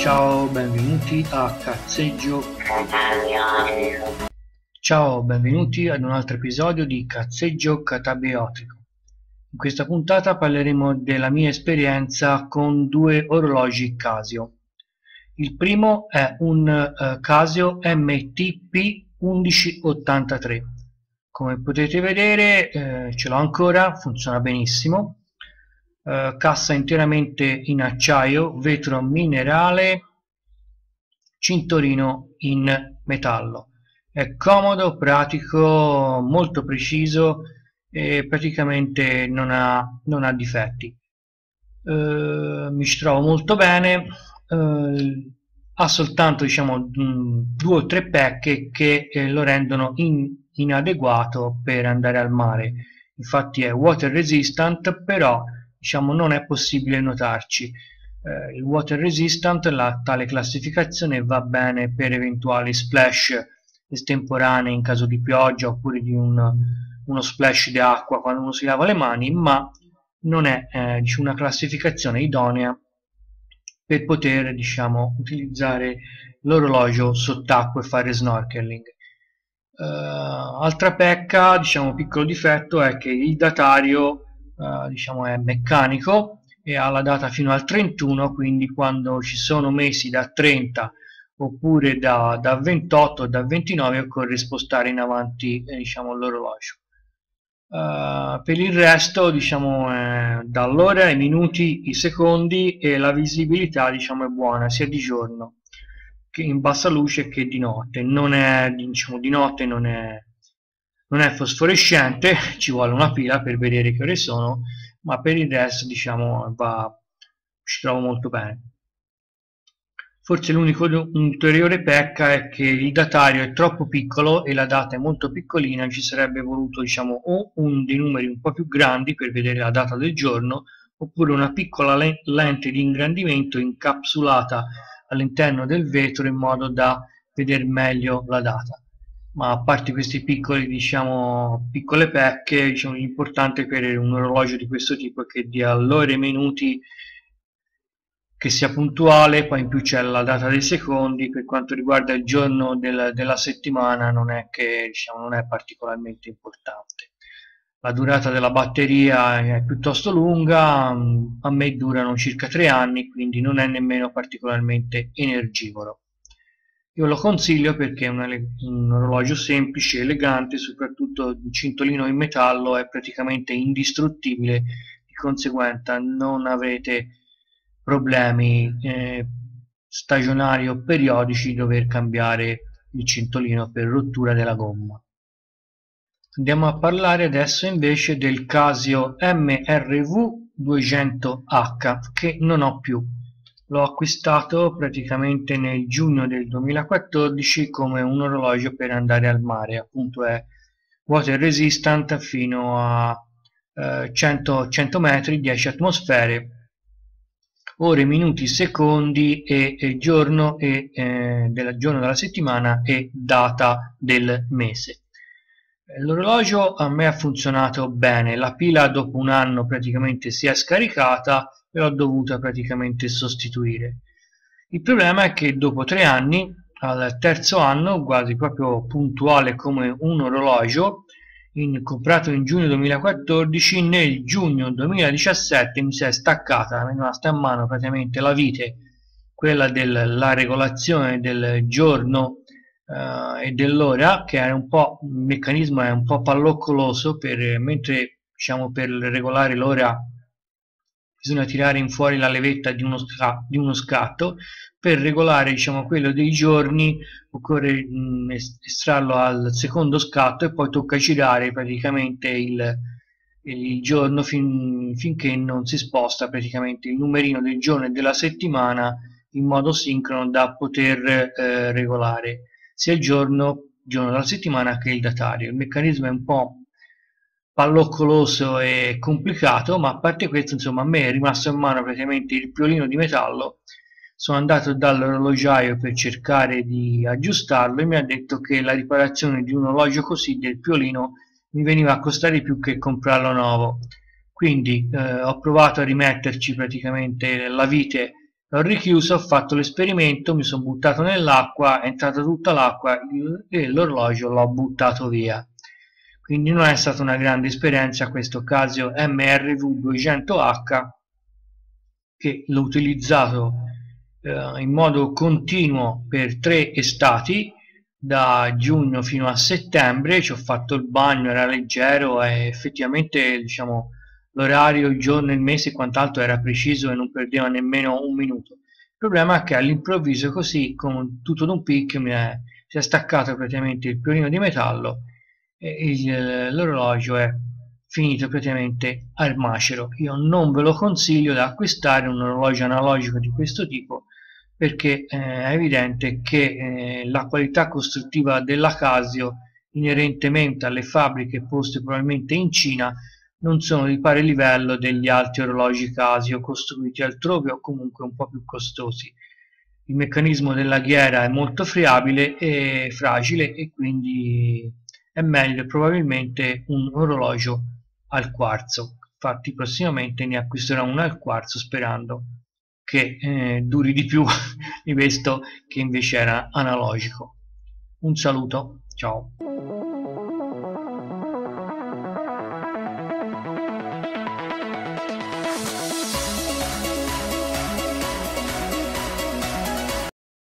Ciao, benvenuti a Cazzeggio. Ciao, benvenuti ad un altro episodio di Cazzeggio Catabiotico. In questa puntata parleremo della mia esperienza con due orologi Casio. Il primo è un Casio MTP 1183. Come potete vedere ce l'ho ancora, funziona benissimo. Cassa interamente in acciaio, vetro minerale, cinturino in metallo. È comodo, pratico, molto preciso e praticamente non ha difetti. Mi ci trovo molto bene. Ha soltanto due o tre pecche che lo rendono inadeguato per andare al mare. Infatti è water resistant, però non è possibile nuotarci. Il water resistant, tale classificazione va bene per eventuali splash estemporanei in caso di pioggia oppure di uno splash di acqua quando uno si lava le mani, ma non è una classificazione idonea per poter utilizzare l'orologio sott'acqua e fare snorkeling. Altra pecca, piccolo difetto, è che il datario è meccanico e ha la data fino al 31, quindi quando ci sono mesi da 30 oppure da 28 o da 29 occorre spostare in avanti l'orologio. Per il resto dall'ora ai minuti, i secondi, e la visibilità è buona sia di giorno che in bassa luce che di notte. Non è di notte non è fosforescente, ci vuole una pila per vedere che ore sono, ma per il resto ci trovo molto bene. Forse l'unico ulteriore pecca è che il datario è troppo piccolo e la data è molto piccolina. Ci sarebbe voluto o dei numeri un po' più grandi per vedere la data del giorno, oppure una piccola lente di ingrandimento incapsulata all'interno del vetro in modo da vedere meglio la data. Ma a parte questi piccole pecche, l'importante per un orologio di questo tipo è che dia l'ora e minuti, che sia puntuale. Poi in più c'è la data dei secondi. Per quanto riguarda il giorno della settimana non è che non è particolarmente importante. La durata della batteria è piuttosto lunga, a me durano circa 3 anni, quindi non è nemmeno particolarmente energivoro. Io lo consiglio perché è un orologio semplice, elegante, soprattutto il cintolino in metallo è praticamente indistruttibile, di conseguenza non avrete problemi stagionali o periodici di dover cambiare il cintolino per rottura della gomma. Andiamo a parlare adesso invece del Casio MRV 200H, che non ho più. L'ho acquistato praticamente nel giugno del 2014 come un orologio per andare al mare. Appunto è water resistant fino a 100 metri, 10 atmosfere, ore, minuti, secondi e giorno del giorno della settimana e data del mese. L'orologio a me ha funzionato bene. La pila dopo un anno praticamente si è scaricata e l'ho dovuta praticamente sostituire. Il problema è che dopo 3 anni, al terzo anno, quasi proprio puntuale come un orologio, comprato in giugno 2014, nel giugno 2017 mi si è staccata, mi è rimasta in mano praticamente la vite, quella della regolazione del giorno e dell'ora, che è un po', il meccanismo è un po' palloccoloso, mentre per regolare l'ora bisogna tirare in fuori la levetta di uno scatto. Per regolare quello dei giorni occorre estrarlo al secondo scatto e poi tocca girare praticamente il giorno finché non si sposta praticamente il numerino del giorno e della settimana in modo sincrono da poter regolare sia il giorno della settimana che il datario. Il meccanismo è un po' palloccoloso e complicato, ma a parte questo, a me è rimasto in mano praticamente il piolino di metallo. Sono andato dall'orologiaio per cercare di aggiustarlo e mi ha detto che la riparazione di un orologio così, del piolino, mi veniva a costare più che comprarlo nuovo. Quindi ho provato a rimetterci praticamente la vite l'ho richiuso, ho fatto l'esperimento, mi sono buttato nell'acqua, è entrata tutta l'acqua e l'orologio l'ho buttato via. Quindi non è stata una grande esperienza questo Casio MRV200H, che l'ho utilizzato in modo continuo per 3 estati, da giugno fino a settembre. Ci ho fatto il bagno, era leggero e effettivamente, diciamo, l'orario, il giorno, il mese e quant'altro era preciso e non perdeva nemmeno un minuto. Il problema è che all'improvviso, così, con tutto d'un picchio, si è staccato praticamente il piolino di metallo e l'orologio è finito praticamente al macero. Io non ve lo consiglio da acquistare un orologio analogico di questo tipo, perché è evidente che la qualità costruttiva della Casio, inerentemente alle fabbriche poste probabilmente in Cina, non sono di pari livello degli altri orologi Casio costruiti altrove o comunque un po' più costosi. Il meccanismo della ghiera è molto friabile e fragile, e quindi è meglio probabilmente un orologio al quarzo. Infatti prossimamente ne acquisterò uno al quarzo, sperando che duri di più di questo che invece era analogico. Un saluto, ciao.